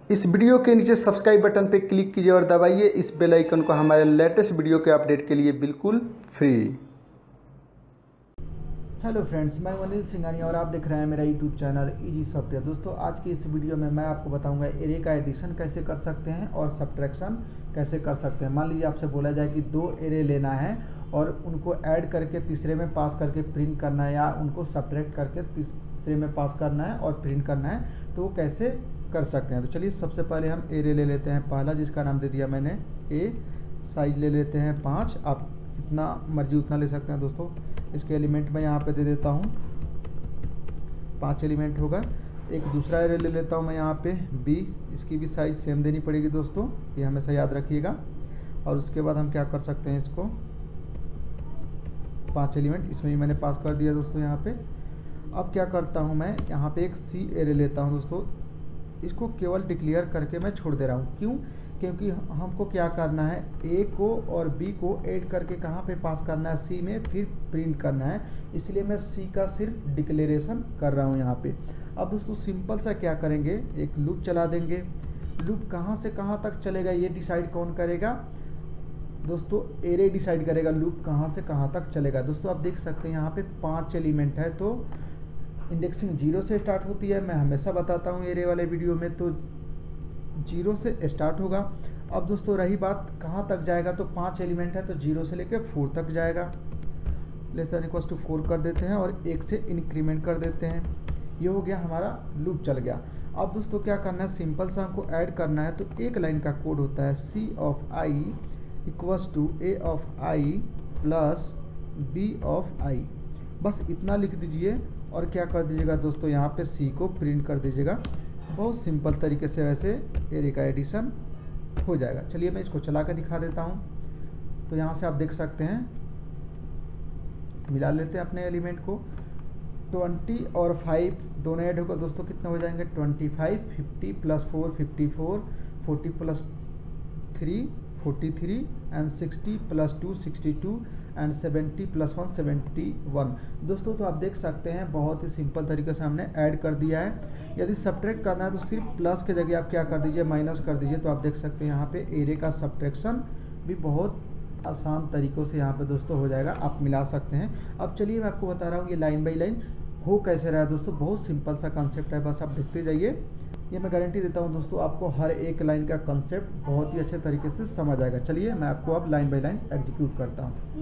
इस वीडियो के नीचे सब्सक्राइब बटन पर क्लिक कीजिए और दबाइए इस बेल आइकन को हमारे लेटेस्ट वीडियो के अपडेट के लिए बिल्कुल फ्री। हेलो फ्रेंड्स, मैं मनीष सिंघानिया और आप देख रहे हैं मेरा यूट्यूब चैनल इजी सॉफ्टवेयर। दोस्तों, आज की इस वीडियो में मैं आपको बताऊंगा एरे का एडिशन कैसे कर सकते हैं और सब्ट्रैक्शन कैसे कर सकते हैं। मान लीजिए आपसे बोला जाए कि 2 एरे लेना है और उनको ऐड करके तीसरे में पास करके प्रिंट करना है, या उनको सब्ट्रैक्ट करके तीसरे में पास करना है और प्रिंट करना है, तो वो कैसे कर सकते हैं। तो चलिए सबसे पहले हम एरे ले लेते हैं पहला, जिसका नाम दे दिया मैंने ए। साइज ले लेते हैं 5, आप जितना मर्जी उतना ले सकते हैं दोस्तों। इसके एलिमेंट मैं यहाँ पे दे देता हूँ 5 एलिमेंट होगा। एक दूसरा एरे ले लेता हूँ मैं यहाँ पे बी, इसकी भी साइज सेम देनी पड़ेगी दोस्तों, ये हमेशा याद रखिएगा। और उसके बाद हम क्या कर सकते हैं, इसको 5 एलिमेंट इसमें भी मैंने पास कर दिया दोस्तों यहाँ पे। अब क्या करता हूँ मैं यहाँ पे एक सी एरे लेता हूँ दोस्तों, इसको केवल डिक्लेयर करके मैं छोड़ दे रहा हूँ। क्यों? क्योंकि हमको क्या करना है, ए को और बी को ऐड करके कहाँ पे पास करना है, सी में, फिर प्रिंट करना है। इसलिए मैं सी का सिर्फ डिक्लेरेशन कर रहा हूँ यहाँ पे। अब दोस्तों सिंपल सा क्या करेंगे, एक लूप चला देंगे। लूप कहाँ से कहाँ तक चलेगा ये डिसाइड कौन करेगा दोस्तों? एरे डिसाइड करेगा लूप कहाँ से कहाँ तक चलेगा। दोस्तों आप देख सकते हैं यहाँ पे 5 एलिमेंट है, तो इंडेक्सिंग 0 से स्टार्ट होती है। मैं हमेशा बताता हूँ एरे वाले वीडियो में, तो 0 से स्टार्ट होगा। अब दोस्तों रही बात कहाँ तक जाएगा, तो 5 एलिमेंट है तो 0 से लेकर 4 तक जाएगा। लेस देन इक्वल्स टू 4 कर देते हैं और 1 से इंक्रीमेंट कर देते हैं। ये हो गया, हमारा लूप चल गया। अब दोस्तों क्या करना है, सिंपल सा हमको ऐड करना है। तो एक लाइन का कोड होता है C of I equals to A of I plus B of I. बस इतना लिख दीजिए और क्या कर दीजिएगा दोस्तों, यहाँ पे सी को प्रिंट कर दीजिएगा। बहुत सिंपल तरीके से वैसे एरे का एडिशन हो जाएगा। चलिए मैं इसको चला कर दिखा देता हूँ। तो यहाँ से आप देख सकते हैं, मिला लेते हैं अपने एलिमेंट को। 20 और 5 दोनों ऐड होगा दोस्तों, कितने हो जाएंगे 25, 50 plus 4 54, 40 plus 3 43 and 60 plus 2 62 and 70 plus 1 71। दोस्तों तो आप देख सकते हैं बहुत ही सिंपल तरीके से हमने ऐड कर दिया है। यदि सब्ट्रैक्ट करना है तो सिर्फ प्लस के जगह आप क्या कर दीजिए, माइनस कर दीजिए। तो आप देख सकते हैं यहाँ पे एरे का सब्ट्रैक्शन भी बहुत आसान तरीक़ों से यहाँ पे दोस्तों हो जाएगा, आप मिला सकते हैं। अब चलिए मैं आपको बता रहा हूँ ये लाइन बाई लाइन हो कैसे रहा है दोस्तों। बहुत सिंपल सा कॉन्सेप्ट है, बस आप देखते जाइए। ये मैं गारंटी देता हूँ दोस्तों, आपको हर एक लाइन का कॉन्सेप्ट बहुत ही अच्छे तरीके से समझ आएगा। चलिए मैं आपको अब लाइन बाय लाइन एग्जीक्यूट करता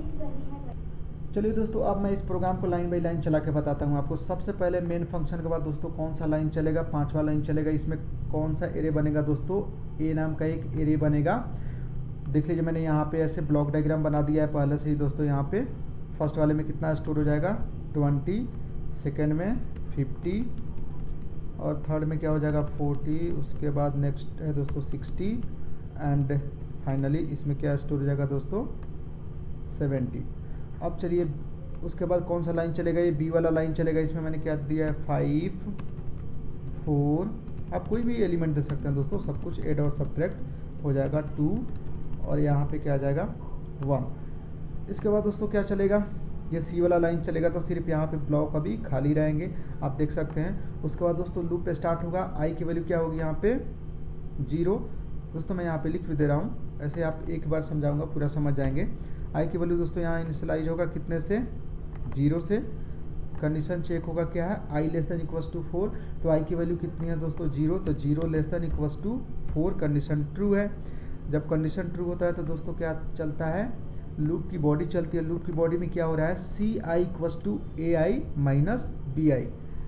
हूँ। चलिए दोस्तों अब मैं इस प्रोग्राम को लाइन बाय लाइन चला के बताता हूँ आपको। सबसे पहले मेन फंक्शन के बाद दोस्तों कौन सा लाइन चलेगा, 5वां लाइन चलेगा। इसमें कौन सा एरे बनेगा दोस्तों, ए नाम का एक एरे बनेगा। देख लीजिए मैंने यहाँ पे ऐसे ब्लॉक डायग्राम बना दिया है पहले से ही दोस्तों। यहाँ पे फर्स्ट वाले में कितना स्टोर हो जाएगा 20, सेकेंड में 50 और थर्ड में क्या हो जाएगा 40। उसके बाद नेक्स्ट है दोस्तों 60 एंड फाइनली इसमें क्या स्टोर हो जाएगा दोस्तों 70। अब चलिए उसके बाद कौन सा लाइन चलेगा, ये बी वाला लाइन चलेगा। इसमें मैंने क्या दिया है 5 4, आप कोई भी एलिमेंट दे सकते हैं दोस्तों, सब कुछ ऐड और सब्ट्रैक्ट हो जाएगा 2 और यहाँ पे क्या आ जाएगा 1। इसके बाद दोस्तों क्या चलेगा, ये सी वाला लाइन चलेगा। तो सिर्फ यहाँ पे ब्लॉक अभी खाली रहेंगे, आप देख सकते हैं। उसके बाद दोस्तों लूप पे स्टार्ट होगा, आई की वैल्यू क्या होगी यहाँ पे 0। दोस्तों मैं यहाँ पे लिख भी दे रहा हूँ, ऐसे आप एक बार समझाऊंगा पूरा समझ जाएंगे। आई की वैल्यू दोस्तों यहाँ इनिशियलाइज होगा कितने से 0 से। कंडीशन चेक होगा क्या है, I less than equals to 4। तो आई की वैल्यू कितनी है दोस्तों 0, तो 0 less than equals to 4, condition true है। जब कंडीशन ट्रू होता है तो दोस्तों क्या चलता है, लूप की बॉडी चलती है। लूप की बॉडी में क्या हो रहा है, C I equals to A I minus B I.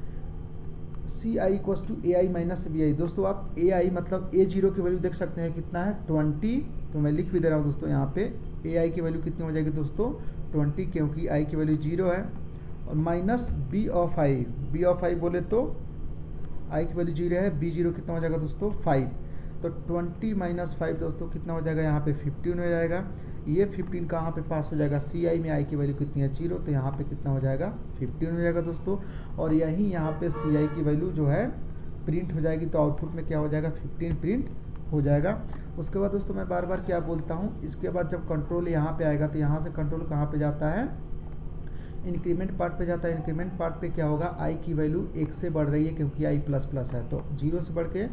C I equals to A I minus B I. दोस्तों आप ए आई मतलब A0 की वैल्यू देख सकते हैं कितना है 20। तो मैं लिख भी दे रहा हूँ दोस्तों यहाँ पे ए आई की वैल्यू कितनी हो जाएगी दोस्तों 20, क्योंकि आई की वैल्यू 0 है। और minus B of I, B of I बोले तो आई की वैल्यू 0 है, B0 कितना हो जाएगा दोस्तों 5। तो 20 माइनस 5 दोस्तों कितना हो जाएगा यहाँ पे 15 हो जाएगा। ये 15 कहाँ पे पास हो जाएगा, सी आई में आई की वैल्यू कितनी है 0, तो यहाँ पे कितना हो जाएगा 15 हो जाएगा दोस्तों। और यहीं यहाँ पे सी आई की वैल्यू जो है प्रिंट हो जाएगी, तो आउटपुट में क्या हो जाएगा 15 प्रिंट हो जाएगा। उसके बाद दोस्तों मैं बार बार क्या बोलता हूँ, इसके बाद जब कंट्रोल यहाँ पे आएगा तो यहाँ से कंट्रोल कहाँ पे जाता है, इंक्रीमेंट पार्ट पे जाता है। इंक्रीमेंट पार्ट पे क्या होगा, आई की वैल्यू 1 से बढ़ रही है क्योंकि आई प्लस प्लस है, तो 0 से बढ़ के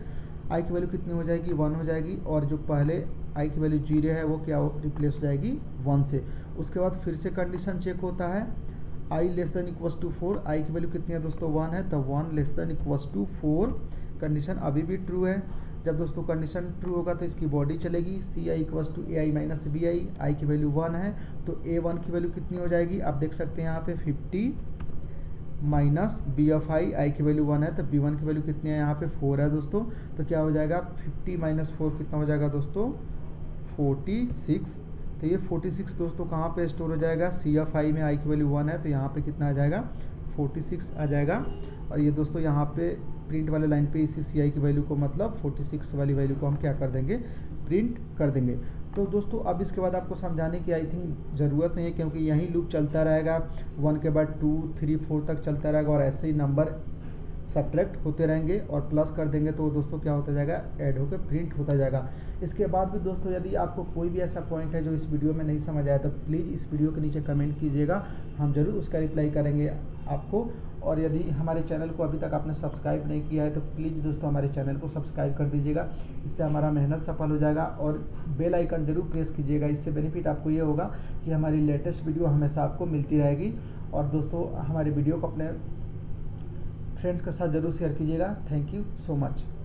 आई की वैल्यू कितनी हो जाएगी 1 हो जाएगी, और जो पहले आई की वैल्यू 0 है वो क्या रिप्लेस हो जाएगी 1 से। उसके बाद फिर से कंडीशन चेक होता है, I less than equals to 4, I की वैल्यू कितनी है दोस्तों 1 है, तो 1 less than equals to 4, condition अभी भी ट्रू है। जब दोस्तों कंडीशन ट्रू होगा तो इसकी बॉडी चलेगी, C I equals to A I minus B I, I की वैल्यू 1 है तो ए 1 की वैल्यू कितनी हो जाएगी, आप देख सकते हैं यहाँ पे 50 माइनस बी ऑफ आई की वैल्यू 1 है तो बी 1 की वैल्यू कितनी है यहाँ पे 4 है दोस्तों, तो क्या हो जाएगा 50 माइनस 4 कितना हो जाएगा दोस्तों 46। तो ये 46 दोस्तों कहाँ पे स्टोर हो जाएगा, सी ऑफ आई में आई की वैल्यू 1 है तो यहाँ पे कितना आ जाएगा 46 आ जाएगा। और ये दोस्तों यहाँ पे प्रिंट वाले लाइन पे इसी सी आई की वैल्यू को मतलब 46 वाली वैल्यू को हम क्या कर देंगे, प्रिंट कर देंगे। तो दोस्तों अब इसके बाद आपको समझाने की आई थिंक ज़रूरत नहीं है, क्योंकि यही लूप चलता रहेगा, 1 के बाद 2 3 4 तक चलता रहेगा, और ऐसे ही नंबर सब्ट्रैक्ट होते रहेंगे और प्लस कर देंगे तो दोस्तों क्या होता जाएगा, ऐड होकर प्रिंट होता जाएगा। इसके बाद भी दोस्तों यदि आपको कोई भी ऐसा पॉइंट है जो इस वीडियो में नहीं समझ आया तो प्लीज़ इस वीडियो के नीचे कमेंट कीजिएगा, हम ज़रूर उसका रिप्लाई करेंगे आपको। और यदि हमारे चैनल को अभी तक आपने सब्सक्राइब नहीं किया है तो प्लीज़ दोस्तों हमारे चैनल को सब्सक्राइब कर दीजिएगा, इससे हमारा मेहनत सफल हो जाएगा। और बेल आइकन ज़रूर प्रेस कीजिएगा, इससे बेनिफिट आपको ये होगा कि हमारी लेटेस्ट वीडियो हमेशा आपको मिलती रहेगी। और दोस्तों हमारे वीडियो को अपने फ्रेंड्स के साथ ज़रूर शेयर कीजिएगा। Thank you so much.